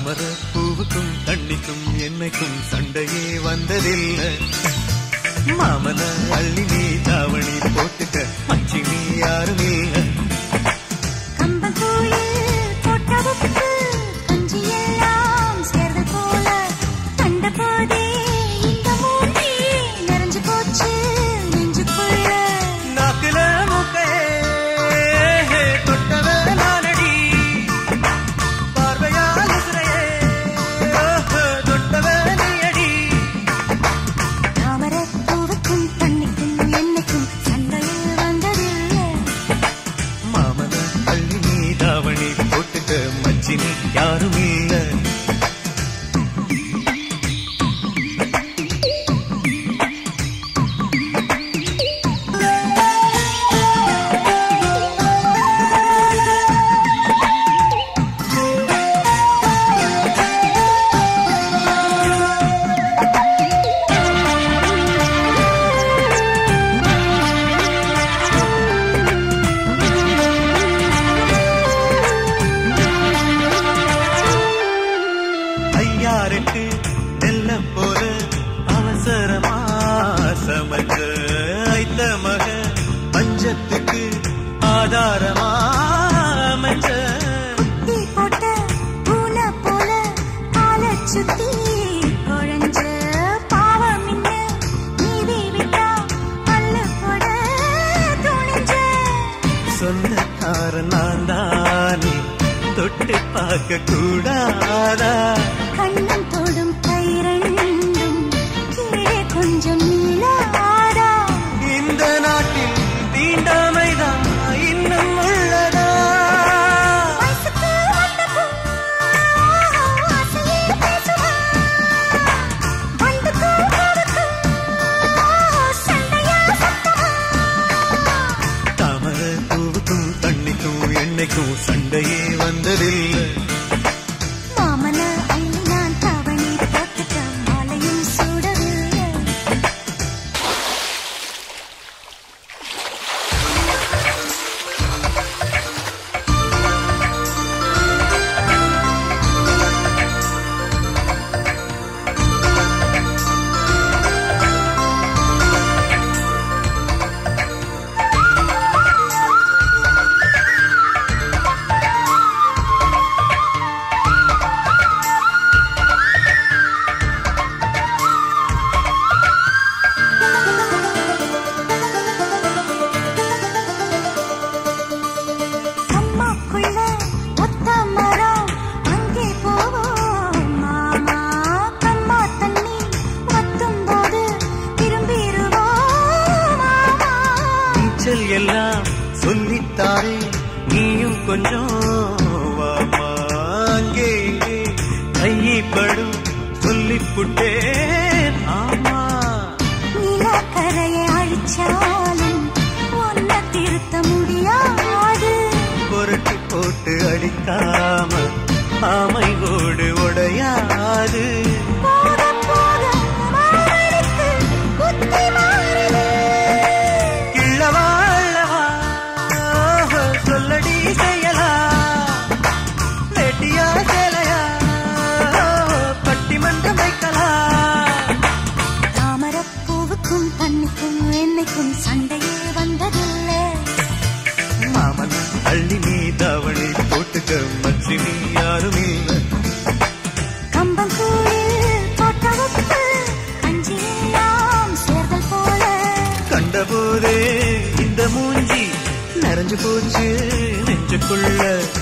தாமர பூவுக்கும் தண்ணிக்கும் என்னைக்கும் சண்டையே வந்ததில்லை. மாமன அள்ளி நீ தாவணி போட்டுக்க மச்சி நீ யாரும் இல்லை. யாரும் இல்லை. யாருக்கு நெல்ல போல அவசரமா சமஞ்ச ஐத்த மக பஞ்சத்துக்கு ஆதாரமா மஞ்ச போட்ட பூனை போல கால சுத்தி குழஞ்ச பாவம் நீதி விட்டா பல்லு போட துணிஞ்ச சொந்தக்காரன் நான் தானே தொட்டு பார்க்க கூடாதா. கண்ணம் தொடும் கைரண்டும் கீழே கொஞ்சம் நீளாதா. இந்த நாட்டில் தீண்டாமைதான் இன்னும் உள்ளதா. தாமர பூவுக்கும் தண்ணிக்கும் என்னைக்கும் சண்டையே வந்ததில்லை. எல்லாம் சொல்லித்தாரே நீயும் கொஞ்சம் வாமா. அங்கே இங்கே கைப்படும் சொல்லிப்புட்டேன். ஆமா நிலக்கரையை அழிச்சாலும் ஒன்ன திருத்த முடியாது. பொருட்டி போட்டு அடிக்காம ஆமை ஓடு உடையாது. என்னைக்கும் சண்டையே வந்ததில்லை. மாமன் அள்ளி நீ தாவணி போட்டுக்க மச்சி நீ யாரும் இல்லை. கம்பங்கூழில் போட்ட உப்பு கஞ்சியெல்லாம் சேர்தல் போல கண்டபோதே இந்த மூஞ்சி நிறைஞ்சு போச்சு நெஞ்சுக்குள்ள.